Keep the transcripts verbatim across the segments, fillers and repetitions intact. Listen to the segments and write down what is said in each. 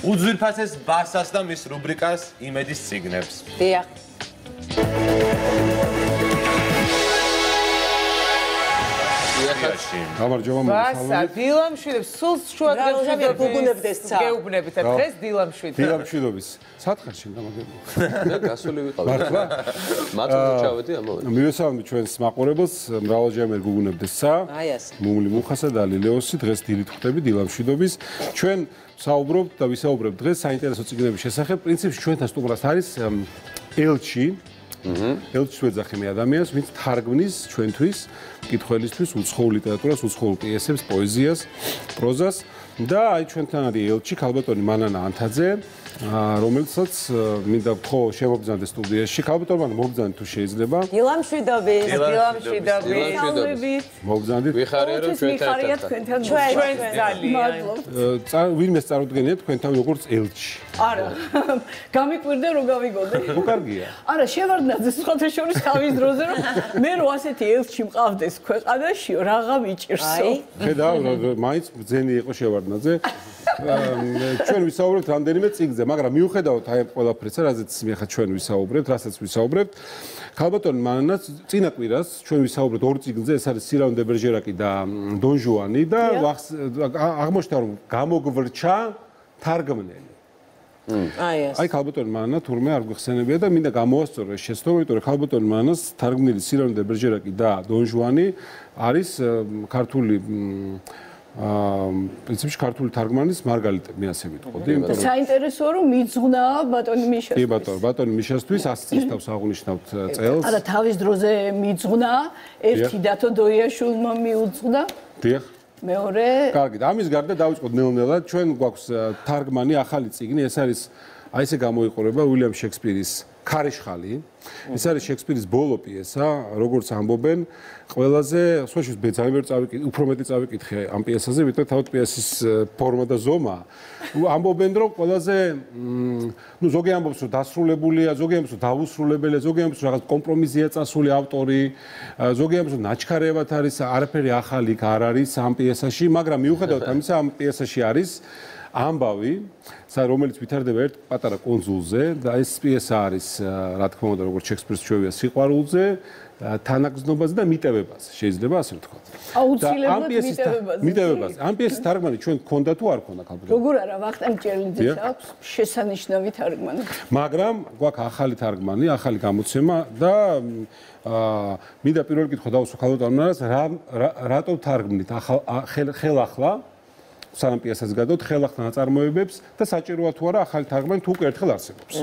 უძვირფასეს ბასას და მის რუბრიკას იმედის წიგნებს. დიახ. გამარჯობა ბასა, დილამშვიდებს, სულ შუადღეს გუგუნებდეს ცა. გეუბნებით, დღეს დილამშვიდ. დილამშვიდობის. სათხარში გამაგებია. მე გასული ვიყავი. მართლა? მათუმზე ჩავედი ამოვედი. მივესალმებით ჩვენს მაყურებელს, მრავალჯერ გუგუნებდეს ცა. აი ასე. მუმლი მუხასა და ლილეოსი დღეს დილით ხვდები დილამშვიდობის. ჩვენ საუბრობთ და ვისაუბრებთ დღეს საინტერესო წიგნების შესახებ. პრინციპში ჩვენთან სტუმრად არის ელჩი. ელჩს ვეძახი მე ადამიანს, ვინც თარგმნის ჩვენთვის მკითხველისთვის უცხოურ ლიტერატურას, უცხოურ პიესებს, პოეზიას, პროზას და აი ჩვენთან არის ელჩი ქალბატონი მანანა ანთაძე, რომელსაც მინდა ვთქო შემოგბრძანდეს სტუდიაში. ქალბატონმა მოგბრძანეთ თუ შეიძლება. დილამშვიდობის, დილამშვიდობის. დილამშვიდობის. მოგბრძანდით. ვიხარია რომ ჩვენთან თქვენთან ჩვენ ძალიან. ვინმეს წარუდგენიათ თქვენთან როგორც ელჩი. არა. გამიკვირდა რომ გავიგოდე. ხო კარგია. არა, შევარდნაძე სხვათა შორის თავის დროზე რომ მე რო ასეთი ელჩი მყავდეს ქვეყანაში, რაღა მიჭირსო. ხედავ, მაინც ბძენი იყო შევარდნაძე. ჩვენ ვისაუბრებთ რამდენიმე წიგნზე, მაგრამ მიუხედავად აი ყველაფრისა, რაზეც მე ხა ჩვენ ვისაუბრებთ, რასაც ვისაუბრებთ, ქალბატონ მანანაც წინა კვირას ჩვენ ვისაუბრებთ ორ წიგნზე, ეს არის სირაუნ დე ბერჟერაკი და დონ ჟუანი და აღმოჩნდა რომ გამოგვრჩა თარგმნელი. აი ეს. აი ქალბატონ მანანა თურმე არ გვიხსენებია და მინდა გამოვასწორო ეს შეცდომა, იმიტომ რომ ქალბატონ მანანას თარგმნილი სირაუნ დე ბერჟერაკი და დონ ჟუანი არის ქართული აა პრინციპში ქართული თარგმანის მარგალიტი მე ასე ვიტყოდი, იმიტომ რომ საინტერესოა რომ მიძღვნა ბატონი მიშასთვის. კი ბატონო, ბატონი მიშასთვის ასი წლის თავს აღნიშნავთ წელს. არა, თავის დროზე მიძღვნა, ერთი დათო დოიაშვილმა მიუძღვნა. დიახ. მეორე. კარგი, ამის გარდა დავიწყოთ ნელ-ნელა, ჩვენ გვაქვს თარგმანი ახალი წიგნი, ეს არის აი ესე გამოიყურება უილიამ შექსპირის ქარიშხალი. ეს არის შექსპირის ბოლო პიესა, როგორც ამბობენ, ყველაზე, სხვაშორის მე ძალიან ვერ წავიკითხე, უფრო მეტი წავიკითხე ამ პიესაზე, ვიდრე თავად პიესის ფორმა და ზომა. ამბობენ, რომ ყველაზე, ნუ ზოგი ამბობს, რომ დასრულებულია, ზოგი ამბობს, რომ დაუსრულებელია, ზოგი ამბობს, რომ რაღაც კომპრომისია წასული ავტორი, ზოგი ამბობს, რომ ნაჩქარევად არის, არაფერი ახალი არ არის ამ პიესაში, მაგრამ მიუხედავად ამისა, ამ პიესაში არის ამბავი, რომელიც ვითარდება ერთ პატარა კონძულზე და ეს პიესა არის, რა თქმა უნდა, როგორც შექსპირს ჩვევია სიყვარულზე, თანაგზნობაზე და მიტევებაზე, შეიძლება ასე ვთქვათ. აუცილებლად მიტევებაზე. მიტევებაზე. ამ პიესის თარგმანი ჩვენ გქონდა თუ არ გქონდა ქალბატონო? როგორ არა, ვახტანგ ჭერლიძეს აქვს შესანიშნავი თარგმანი. მაგრამ გვაქვს ახალი თარგმანი, ახალი გამოცემა და აა მინდა პირველ კითხვა დავუსვა ქალბატონს, რა რატო თარგმნით ხელახლა სანამ პიესას გადავთ ხელახლა ნაწარმოებებს და საჭიროა თუ არა ახალი თარგმანი თუ უკვე ერთხელ არსებობს.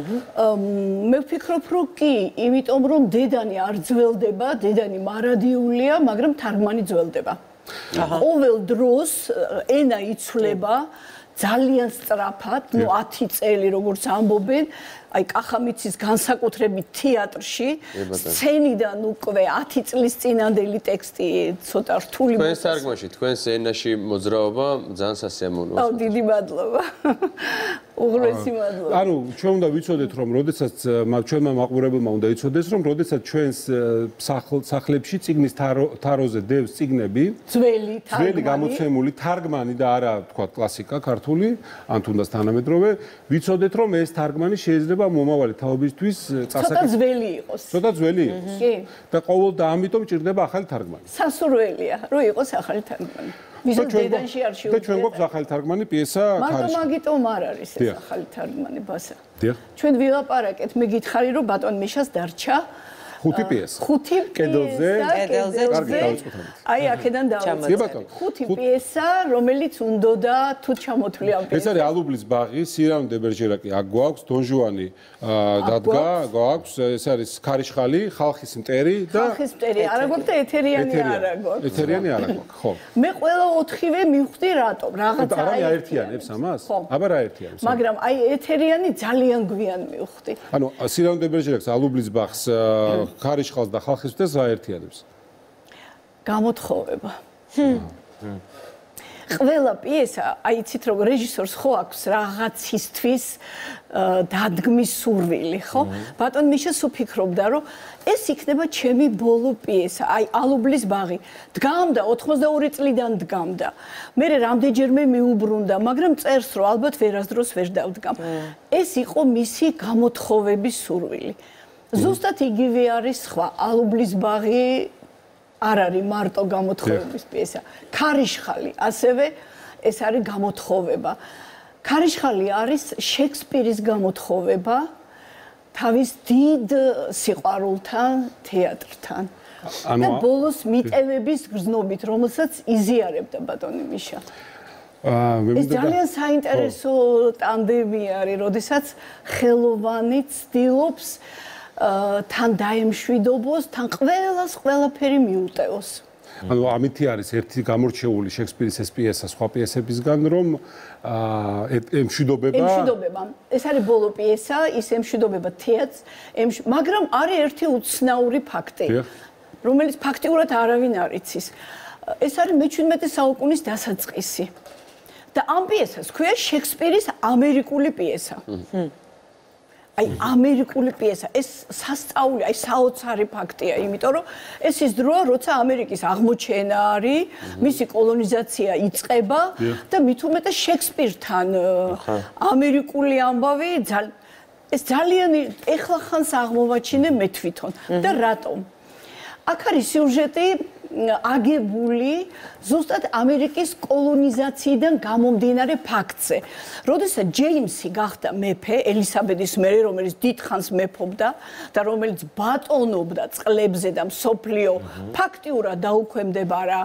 მე ვფიქრობ, რომ კი, იმიტომ რომ დედანი არ ძველდება, დედანი მარადიულია, მაგრამ თარგმანი ძველდება. ყოველ დროს ენა იცვლება ძალიან სწრაფად, ნუ ათი წელი როგორც ამბობენ, აი კახამიცის განსაკუთრებით თეატრში სცენიდან უკვე ათი წლის წინანდელი ტექსტი ცოტა რთული მოხდა. თქვენს თარგმანში, თქვენს ენაში მოძრაობა ძალიან სასიამოვნოა. აუ დიდი მადლობა. უღრესი მადლობა. ანუ ჩვენ უნდა ვიცოდეთ, რომ როდესაც ჩვენმა მაყურებელმა უნდა იცოდეს, რომ როდესაც ჩვენს სახლებში წიგნის თაროზე დევს წიგნები, ძველი თარგმანი, ძველი გამოცემული თარგმანი და არა თქვა კლასიკა ქართული, ან თუნდაც თანამედროვე, ვიცოდეთ, რომ ეს თარგმანი შეიძლება მომავალი თაობისთვის წასაკითხი ცოტა ძველი იყოს. ცოტა ძველი იყოს. კი. და ყოველ და ამიტომ ჭირდება ახალი თარგმანი. სასურველია, რომ იყოს ახალი თარგმანი. ვიზა დედანში არ შეუძლია. და ჩვენ გვაქვს ახალი თარგმანი პიესა ქარიშხალი. მაგრამ მაგიტომ არ არის ეს ახალი თარგმანი ბასა. დიახ. ჩვენ ვილაპარაკეთ, მე გითხარი რომ ბატონ მიშას დარჩა ხუთი პიესა. ხუთი კედელზე, კედელზე, კარგი დავიწყოთ. აი აქედან დავიწყოთ. ხუთი პიესა, რომელიც უნდოდა თუ ჩამოთვლი ამ პიესას. ეს არის ალუბლის ბაღი, სირაუნ დე ბერჟერაკი, აქ გვაქვს დონ ჟუანი დადგა, გვაქვს, ეს არის ქარიშხალი, ხალხის მტერი და ხალხის მტერი არა გვაქვს და ეთერიანი არა გვაქვს. ეთერიანი არა გვაქვს, ხო. მე ყველა ოთხივე მივხვდი რატომ, რაღაცა არა აერთიანებს ამას? აბა რა აერთიანებს? მაგრამ აი ეთერიანი ძალიან გვიან მივხვდი. ანუ სირაუნ დე ბერჟერაკს, ალუბლის ბაღს ქარიშხალს და ხალხის მტერს რა აერთიანებს? გამოთხოვება. ყველა პიესა, აი იცით რომ რეჟისორს ხო აქვს რაღაცისთვის დადგმის სურვილი, ხო? ბატონ მიშას უფიქრობდა რომ ეს იქნება ჩემი ბოლო პიესა, აი ალუბლის ბაღი. დგამდა ოთხმოცდაორი წლიდან დგამდა. მე რამდენჯერმე მიუბრუნდა, მაგრამ წერს რომ ალბათ ვერასდროს ვერ დავდგამ. ეს იყო მისი გამოთხოვების სურვილი. ზუსტად იგივე არის სხვა ალუბლის ბაღი არ არის მარტო გამოთხოვების პიესა. ქარიშხალი ასევე ეს არის გამოთხოვება. ქარიშხალი არის შექსპირის გამოთხოვება თავის დიდ სიყვარულთან, თეატრთან. და ბოლოს მიტევების გრძნობით, რომელსაც იზიარებდა ბატონი მიშა. ეს ძალიან საინტერესო ტანდემი არის, როდესაც ხელოვანი ცდილობს თან დაემშვიდობოს, თან ყველას ყველაფერი მიუტევოს. ანუ ამითი არის ერთი გამორჩეული შექსპირის ეს პიესა სხვა პიესებისგან, რომ ემშვიდობება ემშვიდობება. ეს არის ბოლო პიესა, ის ემშვიდობება თეატრს, მაგრამ არის ერთი უცნაური ფაქტი, რომელიც ფაქტიურად არავინ არ იცის. ეს არის მეჩვიდმეტე საუკუნის დასაწყისი. და ამ პიესას ქვია შექსპირის ამერიკული პიესა. აი ამერიკული პიესა, ეს სასწაული, აი საოცარი ფაქტია, იმიტომ რომ ეს ის დროა, როცა ამერიკის აღმოჩენა არის, მისი კოლონიზაცია იწყება და მით უმეტეს შექსპირთან ამერიკული ამბავი ეს ძალიან ეხლახანს აღმოვაჩინე მე თვითონ და რატომ? აქ არის სიუჟეტი აგებული ზუსტად ამერიკის კოლონიზაციიდან გამომდინარე ფაქტზე. როდესაც ჯეიმსი გახდა მეფე, ელისაბედის მერე, რომელიც დიდხანს მეფობდა და რომელიც ბატონობდა წყლებზე და მსოფლიო ფაქტიურად დაუქვემდებარა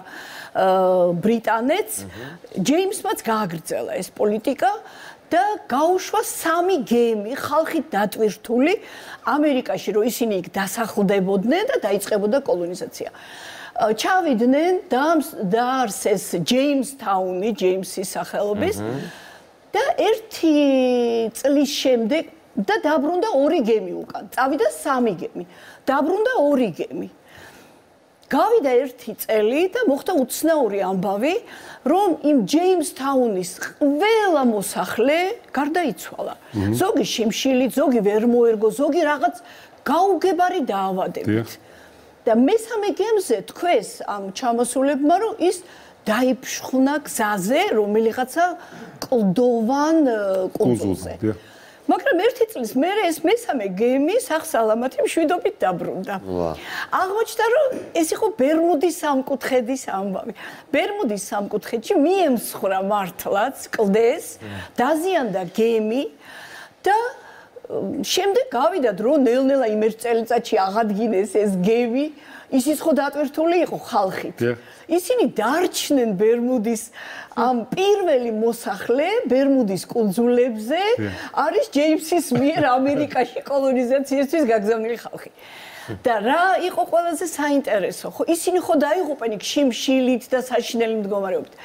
ბრიტანეთს, ჯეიმსმაც გააგრძელა ეს პოლიტიკა და გაუშვა სამი გემი ხალხით დატვირთული ამერიკაში, რომ ისინი იქ დასახლდებოდნენ და დაიწყებოდა კოლონიზაცია. ჩავიდნენ და დაარსეს ჯეიმსთაუნი, ჯეიმსის სახელობის და ერთი წლის შემდეგ და დაბრუნდა ორი გემი უკან. წავიდა სამი გემი. დაბრუნდა ორი გემი. გავიდა ერთი წელი და მოხდა უცნაური ამბავი, რომ იმ ჯეიმსთაუნის ყველა მოსახლე გარდაიცვალა. ზოგი შიმშილით, ზოგი ვერ მოერგო, ზოგი რაღაც გაუგებარი დაავადებით. და მესამე გემზე თქვეს ამ ჩამოსულებმა, რომ ის დაიფშხნა გზაზე, რომელიღაცა კლდოვან კუნძულზე. მაგრამ ერთი წლის მერე ეს მესამე გემი სახსალამათი მშვიდობით დაბრუნდა. აღმოჩნდა, რომ ეს იყო ბერმუდის სამკუთხედის ამბავი. ბერმუდის სამკუთხედში მიემსხვრა მართლაც კლდეს, დაზიანდა გემი და შემდეგ გავიდა დრო, ნელ-ნელა იმ ერთ წელიწადში აღადგინეს ეს გემი, ისიც ხო დატვირთული იყო ხალხით. ისინი დარჩნენ ბერმუდის ამ პირველი მოსახლე ბერმუდის კუნძულებზე არის ჯეიმსის მიერ ამერიკაში კოლონიზაციისთვის გაგზავნილი ხალხი. და რა იყო ყველაზე საინტერესო, ხო ისინი ხო დაიღუპენ იქ შიმშილით და საშინელი მდგომარეობით.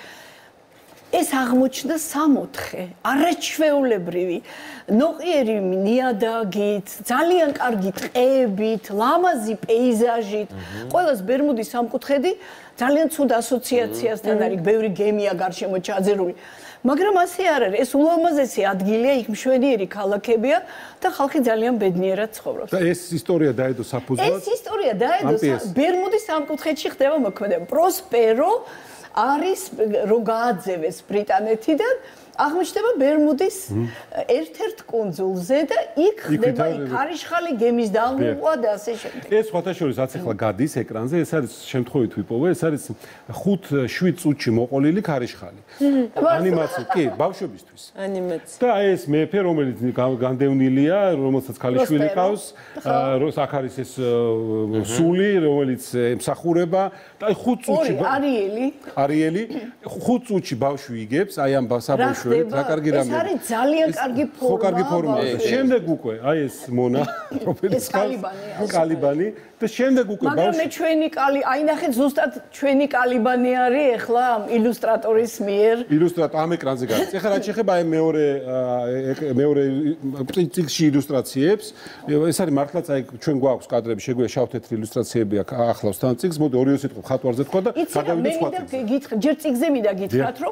ეს აღმოჩნდა სამოთხე, არაჩვეულებრივი, ნოყიერი ნიადაგით, ძალიან კარგი ტყეებით, ლამაზი პეიზაჟით. ყველას ბერმუდის სამკუთხედი ძალიან ცუდ ასოციაციასთან არის, ბევრი გემია გარშემო ჩაძერული. მაგრამ ასე არ არის, ეს ულამაზესი ადგილია, იქ მშვენიერი ქალაქებია და ხალხი ძალიან ბედნიერად ცხოვრობს. და ეს ისტორია დაედო საფუძვლად? ეს ისტორია დაედო ბერმუდის სამკუთხედში ხდება მოქმედება. პროსპერო არის რომ გააძევეს ბრიტანეთიდან, აღმოჩნდება ბერმუდის ერთ-ერთ კუნძულზე და იქ ხდება ქარიშხალი გემის დაღუპვა და ასე შემდეგ. ეს სხვათაშორის რაც ახლა გადის ეკრანზე, ეს არის შემთხვევით ვიპოვე, ეს არის ხუთ შვიდ წუთში მოყოლილი ქარიშხალი. ანიმაცია, კი, ბავშვებისთვის. ანიმაცია. და ეს მეფე, რომელიც განდევნილია, რომელსაც ქალიშვილი ყავს, აქ არის ეს სული, რომელიც ემსახურება და ხუთ წუთში ორი არიელი არიელი ხუთ წუთში ბავშვი იგებს, აი ამ საბავშვო შევედით, რა კარგი რამე. ეს არის ძალიან კარგი ხო, კარგი ფორმა. ფორმა. შემდეგ უკვე, აი ეს მონა, რომელიც ეს კალიბანია. კალიბანი და შემდეგ უკვე მაგრამ მე ჩვენი კალი, აი ნახეთ ზუსტად ჩვენი კალიბანი არის ახლა ილუსტრატორის მიერ. ილუსტრატორ ამ ეკრანზე გადის. ეხლა რაც შეხება აი მეორე მეორე წიგნში ილუსტრაციებს, ეს არის მართლაც აი ჩვენ გვაქვს კადრები, შეგვიძლია შავ-თეთრი ილუსტრაციები აქ ახლავს თან წიგნს, მოდი ორივე სიტყვა ხატვარზე თქვა და გადავიდეთ სხვა წიგნზე. მე მინდა გითხრათ, ჯერ წიგნზე მინდა გითხრათ, რომ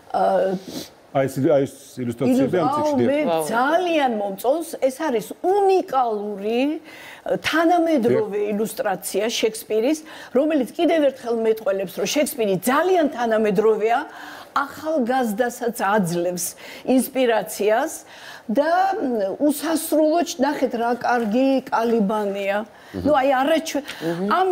აი ეს აი ეს ილუსტრაციები ამ წიგნში. მე ძალიან მომწონს, ეს არის უნიკალური თანამედროვე ილუსტრაცია შექსპირის, რომელიც კიდევ ერთხელ მეტყველებს, რომ შექსპირი ძალიან თანამედროვეა, ახალგაზრდასაც აძლევს ინსპირაციას და უსასრულო ნახეთ რა კარგი კალიბანია. ნუ აი არაჩ ამ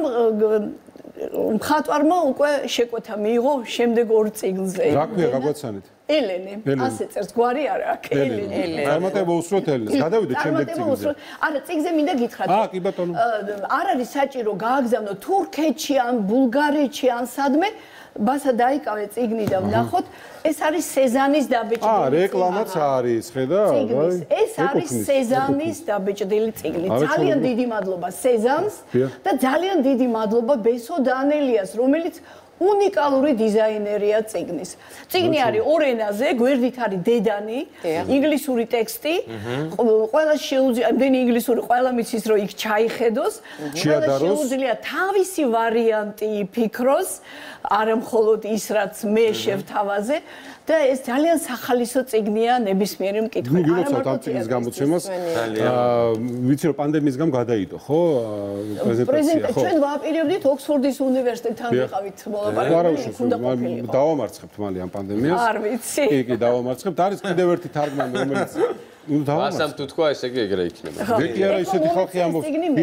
მხატვარმა უკვე შეკვეთა მიიღო შემდეგ ორ წიგნზე. რა ქვია გაგვაცანეთ? ელენე, ასე წერს, გვარი არა აქ, ელენე. წარმატება უსროთ ელენეს. გადავიდეთ შემდეგ წიგნზე. არა, წიგნზე მინდა გითხრათ. აა, კი ბატონო. არ არის საჭირო გააგზავნო თურქეთში ან ბულგარეთში ან სადმე, ბასა დაიკავე წიგნი და ვნახოთ, ეს არის სეზანის დაბეჭდილი. აა, რეკლამაც არის, ხედავ? ეს არის სეზანის დაბეჭდილი წიგნი. ძალიან დიდი მადლობა სეზანს და ძალიან დიდი მადლობა ბესო დანელიას, რომელიც უნიკალური დიზაინერია წიგნის. წიგნი არის ორ ენაზე, გვერდით არის დედანი, ინგლისური ტექსტი. ყველა შეუძლია, ამდენი ინგლისური ყველა მიცის რომ იქ ჩაიხედოს. ყველა შეუძლია თავისი ვარიანტი იფიქროს, არა მხოლოდ ის რაც მე შევთავაზე. და ეს ძალიან სახალისო წიგნია ნებისმიერი მკითხველის. ნუ გილოცავთ ამ წიგნის გამოცემას. აა ვიცი რომ პანდემიის გამო გადაიდო, ხო? პრეზენტაცია, ხო? ჩვენ ვაპირებდით ოქსფორდის უნივერსიტეტთან ვიყავით მოლაპარაკება. არა უშუალოდ დავამარცხებთ მალე ამ პანდემიას. არ ვიცი. კი, კი, დავამარცხებთ. არის კიდევ ერთი თარგმანი, რომელიც ნუ დავამარცხებთ. ასამ თუ თქვა, ესე იგი ეგრე იქნება. ვეკი არა ისეთი ხალხი ამბობს.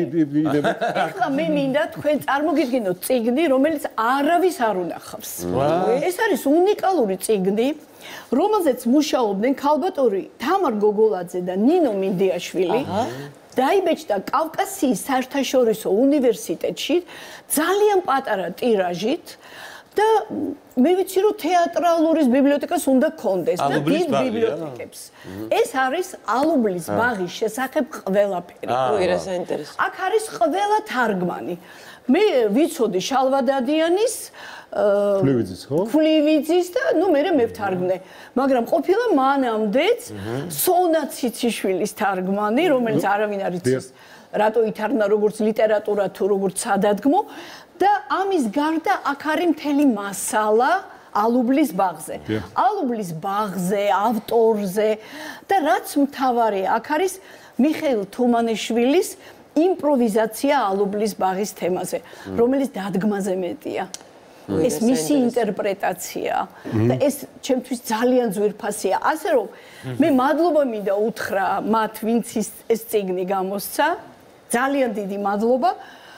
ეხლა მე მინდა თქვენ წარმოგიდგინოთ წიგნი, რომელიც არავის არ უნახავს. ეს არის უნიკალური წიგნი, რომელზეც მუშაობდნენ ქალბატონი თამარ გოგოლაძე და ნინო მინდიაშვილი. დაიბეჭდა კავკასიის საერთაშორისო უნივერსიტეტში ძალიან პატარა ტირაჟით და მე ვიცი რომ თეატრალურის ბიბლიოთეკას უნდა გქონდეს და დიდ ბიბლიოთეკებს. ეს არის ალუბლის ბაღის შესახებ ყველაფერი. ой, რა საინტერესო. აქ არის ყველა თარგმანი. მე ვიცოდი შალვადადიანის ფლივიძის, ხო? ფლივიძის და ნუ მე მე ვთარგმნე. მაგრამ ყოფილა მანამდეც სონა ციციშვილის თარგმანი, რომელიც არავინ არ იცის, რატო ითარგმნა როგორც ლიტერატურა თუ როგორც სადადგმო და ამის გარდა აქ არის მთელი მასალა ალუბლის ბაღზე. ალუბლის ბაღზე, ავტორზე და რაც მთავარია, აქ არის მიხეილ თუმანიშვილის იმპროვიზაცია ალუბლის ბაღის თემაზე, რომელიც დადგმაზე მეტია. ეს მისი ინტერპრეტაცია და ეს ჩემთვის ძალიან ძვირფასია. ასე რომ მე მადლობა მინდა უთხრა მათ, ვინც ეს წიგნი გამოსცა. ძალიან დიდი მადლობა.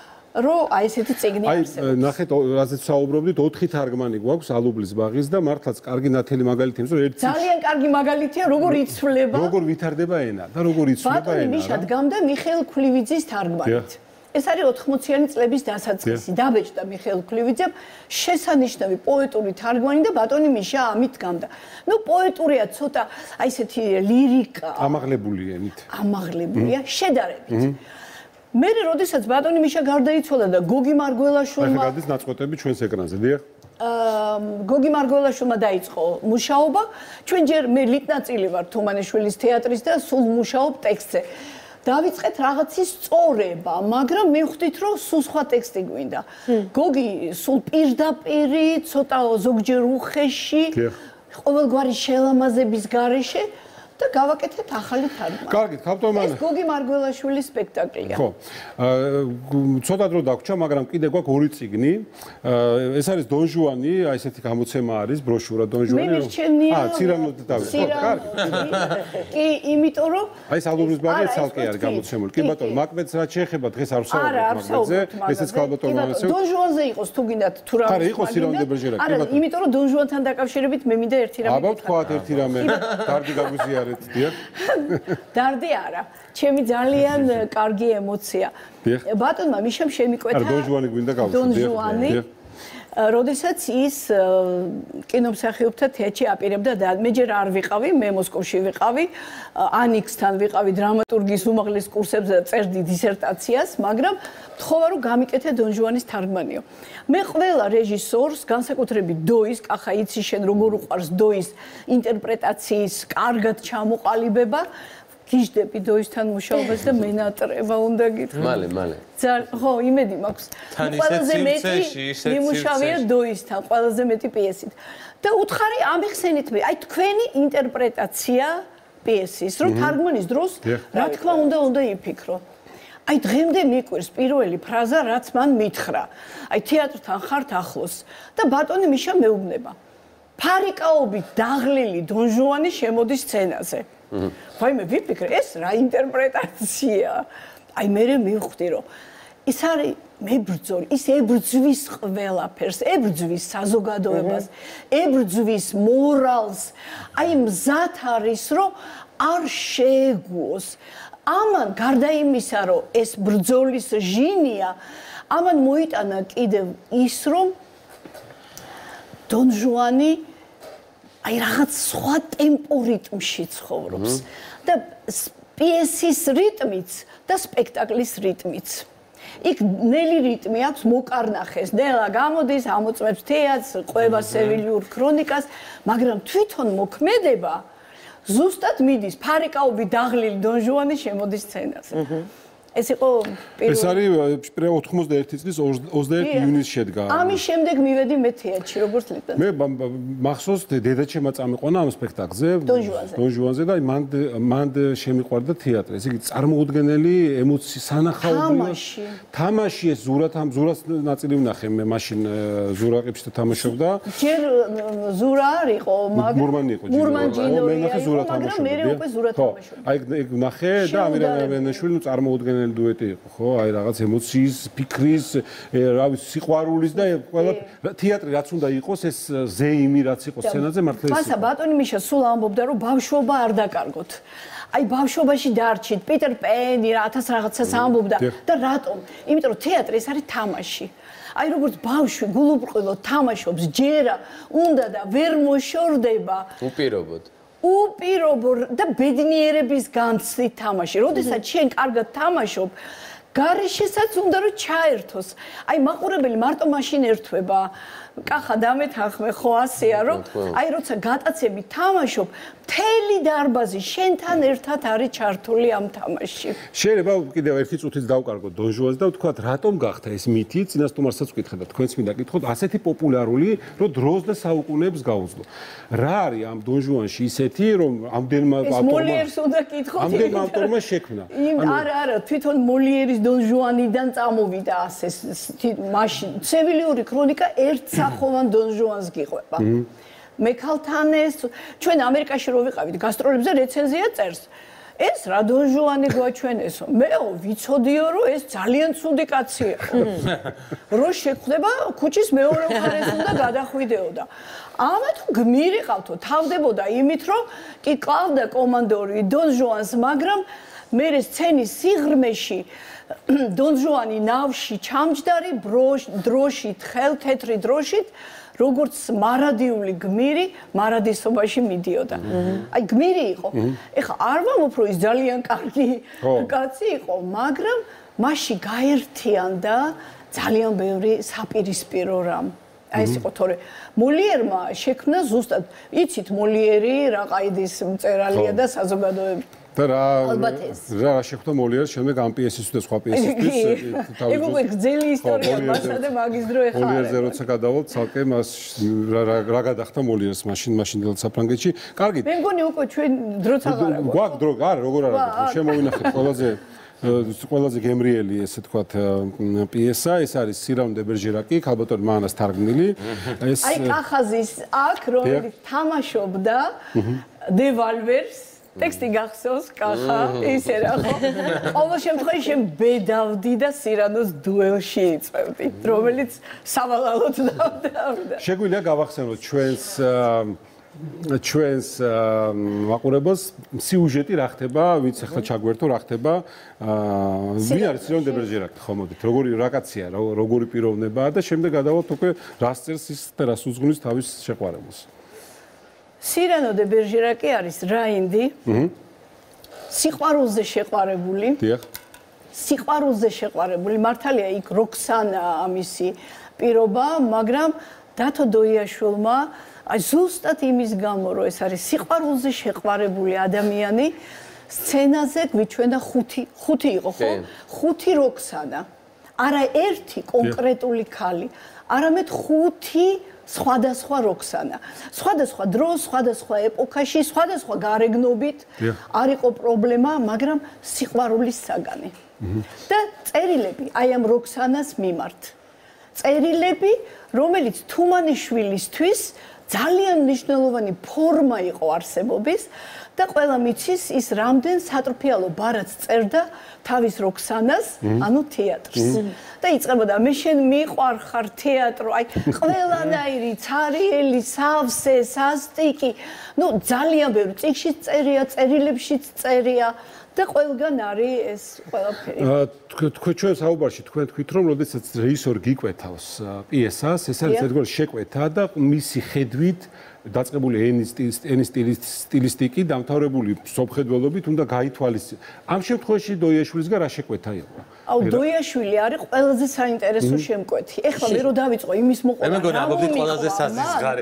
რომ აი ესეთი წიგნი არსებობს. აი ნახეთ რაზეც საუბრობდით, ოთხი თარგმანი გვაქვს ალუბლის ბაღის და მართლაც კარგი ნათელი მაგალითი იმის რომ ერთი ძალიან კარგი მაგალითია როგორ იცვლება. როგორ ვითარდება ენა და როგორ იცვლება ენა. ბატონი მიშა დგამდა მიხეილ ქლივიძის თარგმანით. ეს არის ოთხმოციანი წლების დასაწყისი. დაბეჭდა მიხეილ ქლივიძემ შესანიშნავი პოეტური თარგმანი და ბატონი მიშა ამით დგამდა. ნუ პოეტურია ცოტა აი ესეთი ლირიკა. ამაღლებული ენით. ამაღლებულია შედარებით. მე როდესაც ბატონი მიშა გარდაიცვალა და გოგი მარგველაშვილმა ახლა გადის ნაწყვეტები ჩვენს ეკრანზე, დიახ. აა გოგი მარგველაშვილმა დაიწყო მუშაობა. ჩვენ ჯერ მე ლიტნაწილი ვარ თუმანიშვილის თეატრის და სულ მუშაობ ტექსტზე. დავიწყეთ რაღაცის სწორება, მაგრამ მე ვხვდით რომ სულ სხვა ტექსტი გვინდა. გოგი სულ პირდაპირი, ცოტა ზოგჯერ უხეში, ყოველგვარი შელამაზების გარეშე და გავაკეთეთ ახალი თარგმანი. კარგით, ქავტომანი. ეს გოგი მარგველაშვილის სპექტაკლია. ხო. აა ცოტა დრო დაგვრჩა, მაგრამ კიდე გვაქვს ორი წიგნი. აა ეს არის დონ ჟუანი, აი ესეთი გამოცემა არის, ბროშურა დონ ჟუანი. მე მირჩენია. აა ცირანო და დავი. ხო, კარგი. კი, იმიტომ რომ აი ეს ალუბლის ბაღი ცალკე არის გამოცემული. კი ბატონო, მაკბეთს რაც შეეხება დღეს არ ვსაუბრობთ მაკბეთზე. ესეც ქალბატონმა ასეულ. დონ ჟუანზე იყოს თუ გინდათ თუ რა. არა, იყოს ირონდებერ ჟერა, კი ბატონო. არა, იმიტომ რომ დონ ჟუანთან დაკავშირებით მე მინდა ერთი რამე. აბა თქვათ ერთი რამე. კარგი გაგვიზიარეთ, დიახ. დარდი არა. ჩემი ძალიან კარგი ემოცია. ბატონმა მიშამ შემიკვეთა. არა, დონ ჟუანი გვინდა გავუსვა. დონ ჟუანი. როდესაც ის კინომსახიობთა თეატრში აპირებდა და მე ჯერ არ ვიყავი, მე მოსკოვში ვიყავი, ანიქსთან ვიყავი დრამატურგიის უმაღლეს კურსებზე და წერდი დისერტაციას, მაგრამ თხოვა რომ გამიკეთე დონ ჟუანის თარგმანიო. მე ყველა რეჟისორს, განსაკუთრებით დოის, კახა იცი შენ როგორ უყვარს დოის ინტერპრეტაციის კარგად ჩამოყალიბება, გიждები დოისთან მუშაობას და მენატრება უნდა გითხრა. მალე, მალე. ძალიან, ხო, იმედი მაქვს. თან ისეთ ყველაზე მეტი სივრცეში, ისეთ მიმუშავია სივრცეში. დოისთან, ყველაზე მეტი პიესით. და უთხარი ამიხსენით მე, აი თქვენი ინტერპრეტაცია პიესის, რომ თარგმანის დროს, რა თქმა უნდა, უნდა იფიქრო. აი დღემდე მიკვირს პირველი ფრაზა, რაც მან მითხრა. აი თეატრთან ხართ ახლოს და ბატონი მიშა მეუბნება. ფარიკაობით დაღლილი დონ ჟუანი შემოდის სცენაზე. ვაიმე ვიფიქრე, ეს რა ინტერპრეტაცია. აი მე მივხვდი რომ ის არის მებრძოლი, ის ებრძვის ყველაფერს, ებრძვის საზოგადოებას, ებრძვის მორალს. აი მზად არის რომ არ შეეგუოს. ამან გარდა იმისა, რომ ეს ბრძოლის ჟინია, ამან მოიტანა კიდევ ის, რომ დონ ჟუანი აი რაღაც სხვა ტემპო რიტმში ცხოვრობს და პიესის რიტმიც და სპექტაკლის რიტმიც. იქ ნელი რიტმი აქვს მოკარნახეს, ნელა გამოდის, ამოწმებს თეატრს, ყვება სევილიურ ქრონიკას, მაგრამ თვითონ მოქმედება ზუსტად მიდის ფარიკაობით დაღლილი დონ ჟუანი შემოდის სცენაზე. ეს იყო ეს არის ოთხმოცდაერთი წლის ოცდაერთი ივნისს შედგა. ამის შემდეგ მივედი მე თეატრში, როგორც ლიტვენ. მე მახსოვს დედაჩემა წამიყვანა ამ სპექტაკლზე, დონ ჟუანზე. დონ ჟუანზე და მან მან შემიყვარდა თეატრი. ესე იგი წარმოუდგენელი ემოცი სანახაობრივი თამაში ეს ზურად ამ ზურას ნაწილი ვნახე მე მაშინ ზურაყებში და თამაშობდა. ჯერ ზურა არ იყო, მაგრამ მურმანი იყო. მურმანჯინო მე ნახე ზურა მაგრამ მე უკვე ზურა თამაშობდა. აი ეგ ვნახე და ამირან ამენაშვილი ნუ წარმოუდგენელი დუეტი იყო, ხო? აი რაღაც ემოციის, ფიქრის, რა ვიცი, სიყვარულის და ყველა თეატრი რაც უნდა იყოს, ეს ზეიმი რაც იყო სცენაზე მართლა ის. მასა ბატონი მიშა სულ ამბობდა რომ ბავშვობა არ დაკარგოთ. აი ბავშვობაში დარჩით, პიტერ პენი რა ათას რაღაცას ამბობდა და რატომ? იმიტომ რომ თეატრი ეს არის თამაში. აი როგორც ბავშვი გულუბრყვილოდ თამაშობს, ჯერა უნდა და ვერ მოშორდება. უპირობოდ. უპირობო და ბედნიერების განცდით თამაში. როდესაც შენ კარგად თამაშობ, გარეშესაც უნდა რომ ჩაერთოს. აი მაყურებელი მარტო მაშინ ერთვება. კახა დამეთანხმე ხო ასეა რომ აი როცა გატაცები თამაშობ, მთელი დარბაზი შენთან ერთად არის ჩართული ამ თამაშში. შეიძლება კიდევ ერთი წუთიც დავკარგოთ დონ ჟუანს და ვთქვათ, რატომ გახდა ეს მითი, წინასწარმარსაც ვკითხე და თქვენც მინდა გითხოთ, ასეთი პოპულარული, რომ დროს და საუკუნეებს გაუძლო. რა არის ამ დონ ჟუანში ისეთი, რომ ამდენმა ავტორმა მოლიერს უნდა გითხოთ. ამდენმა ავტორმა შექმნა. არა, არა, თვითონ მოლიერის დონ ჟუანიდან წამოვიდა ასე მაშინ. სევილიური ქრონიკა ერთ ახოვან დონ ჟუანს გიყვება. მე ქალთანეს ჩვენ ამერიკაში რო ვიყავით გასტროლებზე რეცენზია წერს. ეს რა დონ ჟუანი გვაჩვენესო. მეო ვიცოდიო რომ ეს ძალიან ცუდი კაცია. რო შეხვდება ქუჩის მეორე მხარეს უნდა გადახვიდეოდა. ამა თუ გმირი ყავთო თავდებოდა იმით რომ კი ყავდა კომანდორი დონ ჟუანს, მაგრამ მე სცენის სიღრმეში დონ ჟუანი ნავში ჩამჯდარი დროშით, ხელთეთრი დროშით, როგორც მარადიული გმირი მარადისობაში მიდიოდა. აი გმირი იყო. ეხლა არ ვამბობ რომ ის ძალიან კარგი კაცი იყო, მაგრამ მასში გაერთიანდა ძალიან ბევრი საპირისპირო რამ. აი ეს იყო თორე მოლიერმა შექმნა ზუსტად, იცით მოლიერი რა ყაიდის მწერალია და საზოგადოებრივი და რა რა შეხვდა მოლიერს შემდეგ ამ პიესისთვის და სხვა პიესისთვის ეგ უკვე გძელი ისტორია მასა და მაგის დრო ეხლა მოლიერზე როცა გადავალთ ცალკე მას რა გადახდა მოლიერს მაშინ მაშინდელ საფრანგეთში კარგი მე მგონი უკვე ჩვენ დროც აღარ აქვს გვაქვს დრო არა როგორ არა შემოვინახეთ ყველაზე ყველაზე გემრიელი ესე თქვათ პიესა ეს არის სირამ დე ბერჟერაკი ქალბატონ მანას თარგმნილი ეს აი კახაზის აქ რომელიც თამაშობდა დე ვალვერს ტექსტი გახსოვს კახა ისე რა ხო ყოველ შემთხვევაში შენ ბედავდი და სირანოს დუელში იწევდი რომელიც სავალალოდ დავდავდა შეგვიძლია გავახსენოთ ჩვენს ჩვენს მაყურებელს სიუჟეტი რა ხდება, ვინც ახლა ჩაგვერთო რა ხდება. ვინ არის სირანო დე ბერჟერაკი, ხო მოდით, როგორი რაკაცია, როგორი პიროვნებაა და შემდეგ გადავალთ უკვე რას წერს ის და რას უძღვნის თავის შეყვარებულს. სირანო დე ბერჟერაკი არის რაინდი. სიყვარულზე შეყვარებული. დიახ. სიყვარულზე შეყვარებული. მართალია იქ როქსანა ამისი პირობა, მაგრამ დათო დოიაშვილმა აი ზუსტად იმის გამო, რომ ეს არის სიყვარულზე შეყვარებული ადამიანი, სცენაზე გვიჩვენა ხუთი, ხუთი იყო, ხო? ხუთი როქსანა. არა ერთი კონკრეტული ქალი, არამედ ხუთი სხვადასხვა როქსანა. სხვადასხვა დროს, სხვადასხვა ეპოქაში, სხვადასხვა გარეგნობით არ იყო პრობლემა, მაგრამ სიყვარულის საგანი. და წერილები აი ამ როქსანას მიმართ. წერილები, რომელიც თუმანიშვილისთვის ძალიან მნიშვნელოვანი ფორმა იყო არსებობის და ყველა მიცის ის რამდენ სატრფიალო ბარათს წერდა თავის როქსანას, ანუ თეატრს. და იწყებოდა მე შენ მიყვარხარ თეატრო, აი ყველანაირი ცარიელი, სავსე, სასტიკი, ну ძალიან ბევრი წიგნშიც წერია, წერილებშიც წერია. და ყველგან არის ეს ყველაფერი. თქვენ ჩვენ საუბარში თქვენ თქვით რომ როდესაც რეჟისორი გიკვეთავს პიესას, ეს არის ერთგვარი შეკვეთა და მისი ხედვით დაწყებული ენის ენის სტილისტიკი დამთავრებული სოფხედველობით უნდა გაითვალისწინოს. ამ შემთხვევაში დოიაშვილისგან რა შეკვეთა იყო? აუ დოიაშვილი არის ყველაზე საინტერესო შემკვეთი. ეხლა მე რო დავიწყო იმის მოყვა. მე მგონი ამბობთ ყველაზე საზიზღარი.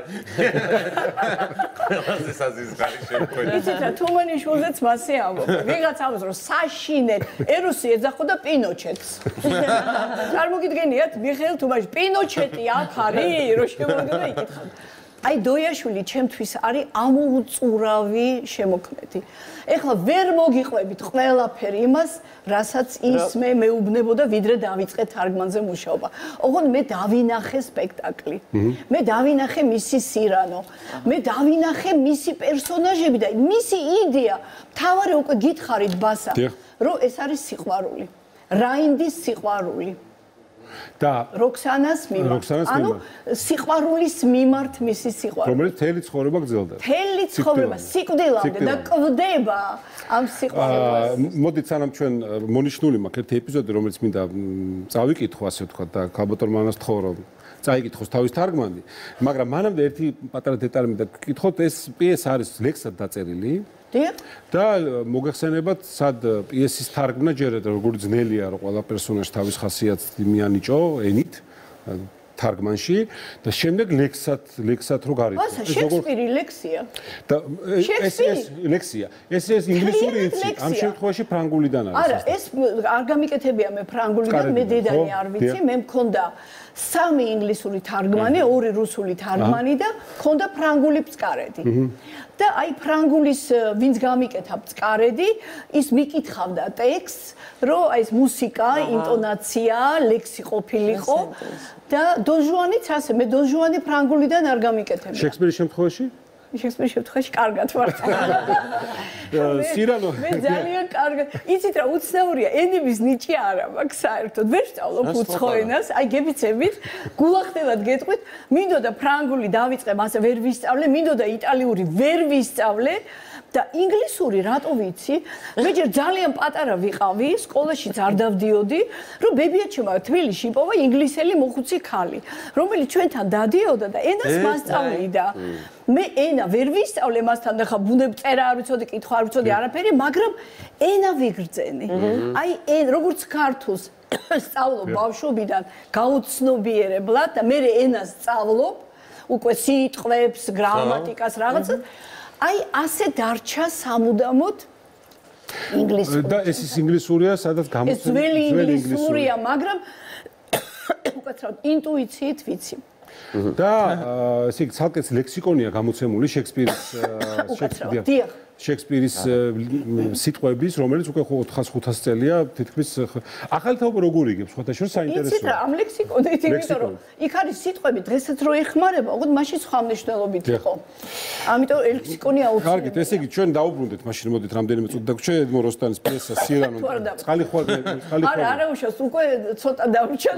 ყველაზე საზიზღარი შემკვეთი. იცით რა თუმანიშვილზეც მასე ამბობ. ვიღაც ამბობს რომ საშინელ ერუსი ეძახოდა პინოჩეტს. წარმოგიდგენიათ მიხეილ თუმანიშვილი პინოჩეტი აქ არის რო შემოვიდა იკითხავ. აი დოიაშვილი ჩემთვის არის ამოუწურავი შემოქმედი. ეხლა ვერ მოგიყვებით ყველაფერი იმას, რასაც ის მე მეუბნებოდა, ვიდრე დავიწყე თარგმანზე მუშაობა. ოღონდ მე დავინახე სპექტაკლი. მე დავინახე მისი სირანო. მე დავინახე მისი პერსონაჟები და მისი იდეა, თავარი უკვე გითხარით ბასა, რომ ეს არის სიყვარული. რაინდის სიყვარული. და როქსანას მიმართ. ანუ სიყვარულის მიმართ მისი სიყვარული. რომელიც მთელი ცხოვრება გრძელდება. მთელი ცხოვრება სიკვდილამდე და კვდება ამ სიყვარულს. მოდით სანამ ჩვენ მონიშნული მაქვს ერთი ეპიზოდი, რომელიც მინდა წავიკითხო, ასე ვთქვათ, და ქალბატონ მანას თხოვ რომ წაიკითხოს თავის თარგმანი, მაგრამ მანამდე ერთი პატარა დეტალი მინდა გკითხოთ, ეს პიესა არის ლექსად დაწერილი. და მოგეხსენებათ, სად პიესის თარგმნა ჯერეთ, როგორ ძნელია, რომ ყველა პერსონაჟი თავის ხასიათს მიანიჭო ენით თარგმანში და შემდეგ ლექსად, ლექსად რო გარიცხო. ბასა, შექსპირი ლექსია. და ეს ეს ლექსია. ეს ეს ინგლისური იცი, ამ შემთხვევაში ფრანგულიდან არის. არა, ეს არ გამიკეთებია მე ფრანგულიდან, მე დედანი არ ვიცი, მე მქონდა სამი ინგლისური თარგმანი, ორი რუსული თარგმანი და მქონდა ფრანგული ბწკარედი. და აი ფრანგულის ვინც გამიკეთა ბწკარედი, ის მიკითხავდა ტექსტს, რომ აი ეს მუსიკა, ინტონაცია, ლექსი ყოფილიყო და დონჟუანიც ასე, მე დონჟუანი ფრანგულიდან არ გამიკეთებია. შექსპირის შემთხვევაში? შექსპირის შემთხვევაში კარგად ვარ. სირანო. მე ძალიან კარგად. იცით რა, უცნაურია, ენების ნიჭი არა მაქვს საერთოდ. ვერ ვსწავლობ უცხო ენას, აი გებიცებით, გულახდელად გეტყვით, მინდოდა ფრანგული დავიწყე, მასე ვერ ვისწავლე, მინდოდა იტალიური ვერ ვისწავლე. და ინგლისური რატო ვიცი? მე ჯერ ძალიან პატარა ვიყავი, სკოლაშიც არ დავდიოდი, რომ ბებიაჩემ თბილისში იპოვა ინგლისელი მოხუცი ქალი, რომელიც ჩვენთან დადიოდა და ენას მასწავლიდა. მე ენა ვერ ვისწავლე მასთან და ხა ბუნებ წერა არ ვიცოდი, კითხვა არ ვიცოდი, არაფერი, მაგრამ ენა ვიგრძენი. აი, ენ როგორც ქართულს სწავლობ ბავშვობიდან გაუცნობიერებლად და მე ენას სწავლობ, უკვე სიტყვებს, გრამატიკას, რაღაცას. აი ასე დარჩა სამუდამოდ ინგლისური. და ეს ის ინგლისურია, სადაც გამოცემული. ეს ძველი ინგლისურია, მაგრამ უკაცრავად ინტუიციით ვიცი. და ესე იგი ცალკე ლექსიკონია გამოცემული შექსპირის შექსპირის. შექსპირის სიტყვების, რომელიც უკვე ოთხას ხუთას წელია თითქმის ახალი თაობა როგორ იგებს, ხოთა შორს საინტერესოა. იცით რა, ამ ლექსიკონით, იმიტომ რომ იქ არის სიტყვები დღესაც რო ეხმარება, ოღონდ მაშინ სხვა მნიშვნელობით იყო. ამიტომ ლექსიკონი აუცილებელია. კარგით, ესე იგი ჩვენ დაუბრუნდეთ მაშინ მოდით რამდენიმე წუთი დაგვრჩა ედმო როსტანის პიესა სირანო. წყალი ხوار, წყალი ხوار. არა, არა უშავს, უკვე ცოტა დავჭა.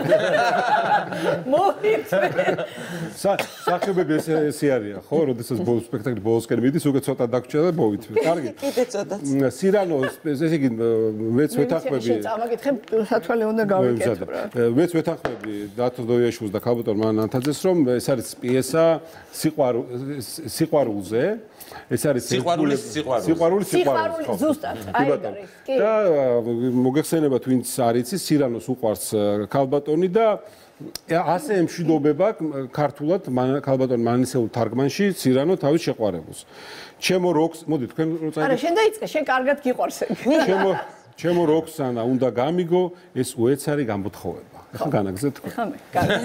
მოიწვე. სახებები ესე არიან, ხო, როდესაც ბოლოს სპექტაკლი ბოლოსკენ მიდის, უკვე ცოტა დაგვრჩა და მოვით. კარგი. კიდე ცოტაც. სირანოს ესე იგი მეც ვეთანხმები. შენ წამაკითხე, სათვალე უნდა გავიკეთო რა. მეც ვეთანხმები დათო დოიაშვილს და ქალბატონ მანანთაძეს, რომ ეს არის პიესა სიყვარულზე. ეს არის სიყვარულის სიყვარული. სიყვარული სიყვარული ზუსტად. აი ეგ არის. კი. და მოგეხსენება თუ ვინც არ იცის, სირანოს უყვარს ქალბატონი და ასე ემშვიდობება ქართულად ქალბატონ მანისეულ თარგმანში სირანო თავის შეყვარებულს. ჩემო როქს, მოდი თქვენ რო წაიგეთ. არა, შენ დაიწყე, შენ კარგად გიყვარს ეგ. ჩემო ჩემო როქსანა უნდა გამიგო ეს უეცარი გამოთხოვება. ახლა განაგზეთ თქვენ. ხამე, კარგი.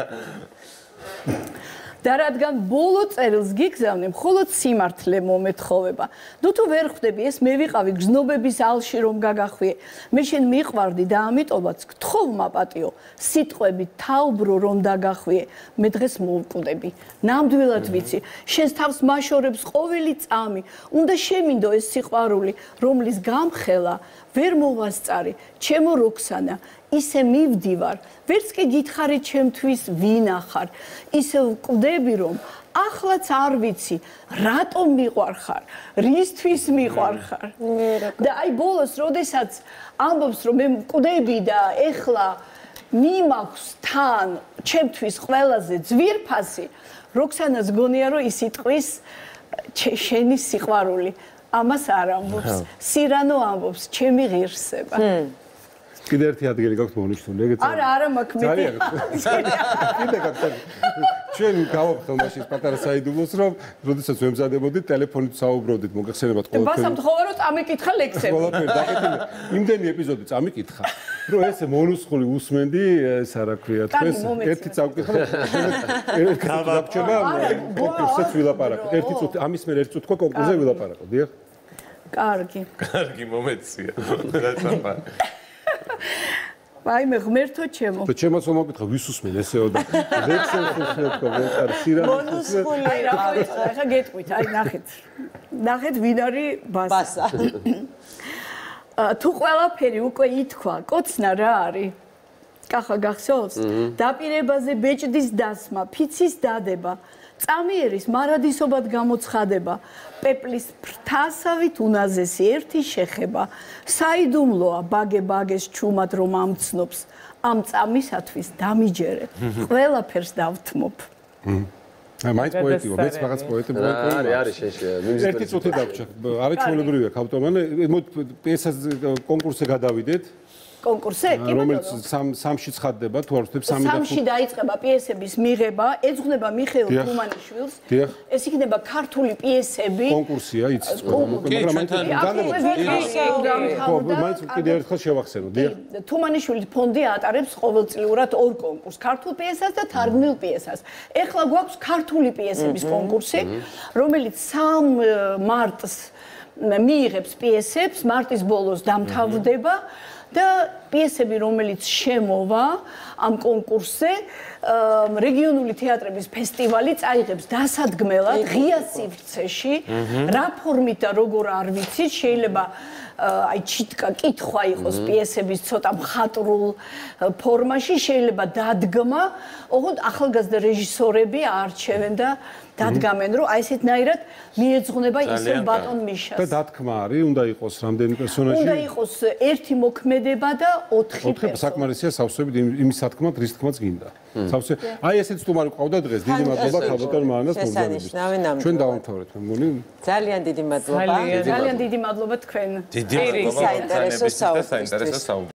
და რადგან ბოლო წერილს გიგზავნე, მხოლოდ სიმართლე მომეთხოვება. ნუ თუ ვერ ხვდები, ეს მე ვიყავი გზნობების ალში რომ გაგახვიე. მე შენ მიყვარდი და ამიტომაც გთხოვ მაპატიო, სიტყვებით თავბრო რომ დაგახვიე. მე დღეს მოვკვდები. ნამდვილად ვიცი, შენს თავს მაშორებს ყოველი წამი. უნდა შემინდო ეს სიყვარული, რომლის გამხელა ვერ მოვასწარი, ჩემო როქსანა. ისე მივდივარ, ვერც კი გითხარი ჩემთვის ვინა ხარ, ისე ვკვდები რომ ახლაც არ ვიცი, რატომ მიყვარხარ, რისთვის მიყვარხარ. და აი ბოლოს, როდესაც ამბობს რომ მე მკვდები და ეხლა მიმაქვს თან ჩემთვის ყველაზე ძვირფასი, როქსანას გონია რომ ის იტყვის შენი სიყვარული. ამას არ ამბობს. სირანო ამბობს, ჩემი ღირსება. კიდე ერთი ადგილი გაქვთ მონიშნული, ეგეც არის. არა, არა მაქვს მე. ძალიან. კიდე გაქვთ. ჩვენ გავახსენ მაშინ პატარა საიდუმლოს, რომ როდესაც ვემზადებოდით, ტელეფონით საუბრობდით, მოგეხსენებათ და ყოველთვის. ბასამთხოვა რომ წამიკითხა ლექსები. ყველაფერი დაკეთილი. იმდენი ეპიზოდი წამიკითხა, რომ ესე მონუსხული усმენდი, ეს არა ქვია, თქვენს ერთი წავკითხა, ერთი დაგჭება, კონკურსეც ვილაპარაკოთ. ერთი წუთი, ამის მერე ერთი წუთი კონკურსზე ვილაპარაკოთ, დიახ? კარგი. კარგი მომეცია. რაცა აი მე ღმერთო ჩემო. და ჩემაც მომაკითხა ვის უსმენ ესეო და ლექსებს უსმენ თქო მე ხარ სირანოს. მონუსხული აი რა ვიცი, ახლა გეტყვით, აი ნახეთ. ნახეთ ვინ არის ბასა. ბასა. თუ ყველაფერი უკვე ითქვა, კოცნა რა არის? კახა გახსოვს? დაპირებაზე ბეჭდის დასმა, ფიცის დადება. წამიერის მარადისობად გამოცხადება, პეპლის ფრთასავით უნაზესი ერთი შეხება, საიდუმლოა ბაგე-ბაგეს ჩუმად რომ ამცნობს, ამ წამისათვის დამიჯერე, ყველაფერს დავთმობ. აი მაინც პოეტიო, მეც რაღაც პოეტი არის, არის შენში. ერთი წუთი დაგვრჩა. არა ჩვეულებრივია ქავტომანე, პიესას კონკურსზე გადავიდეთ. კონკურსზე? კი რომელიც სამში ცხადდება, თუ არ ვთქვი სამი და სამში დაიწყება პიესების მიღება, ეძღვნება მიხეილ თუმანიშვილს. ეს იქნება ქართული პიესები. კონკურსია, იცის ყველა, მაგრამ მაინც მაინც კიდე ერთხელ შევახსენო, დიახ. თუმანიშვილის ფონდი ატარებს ყოველწლიურად ორ კონკურსს, ქართულ პიესას და თარგმნილ პიესას. ეხლა გვაქვს ქართული პიესების კონკურსი, რომელიც სამ მარტს მიიღებს პიესებს, მარტის ბოლოს დამთავრდება. და პიესები, რომელიც შემოვა ამ კონკურსზე, რეგიონული თეატრების ფესტივალი წაიღებს დასადგმელად ღია სივრცეში, რა ფორმით და როგორ არ ვიცით, შეიძლება აი ჩიტკა კითხვა იყოს პიესების ცოტა მხატვრულ ფორმაში, შეიძლება დადგმა, ოღონდ ახალგაზრდა რეჟისორები აარჩევენ და დადგამენ, რომ აი ესეთნაირად მიეძღვნება ისევ ბატონ მიშას. და დათქმა არის, უნდა იყოს რამდენი პერსონაჟი? უნდა იყოს ერთი მოქმედება და ოთხი პერსონაჟი. საკმარისია სავსებით იმის სათქმად, რის თქმაც გინდა. სავსე. აი ესეც თუმარი ყავდა დღეს. დიდი მადლობა ქალბატონ მანას მოგზაურობის. ჩვენ დავამთავრეთ, მე მგონი. ძალიან დიდი მადლობა. ძალიან დიდი მადლობა თქვენ. დიდი მადლობა. საინტერესო საუბრისთვის. საინტერესო საუბრისთვის.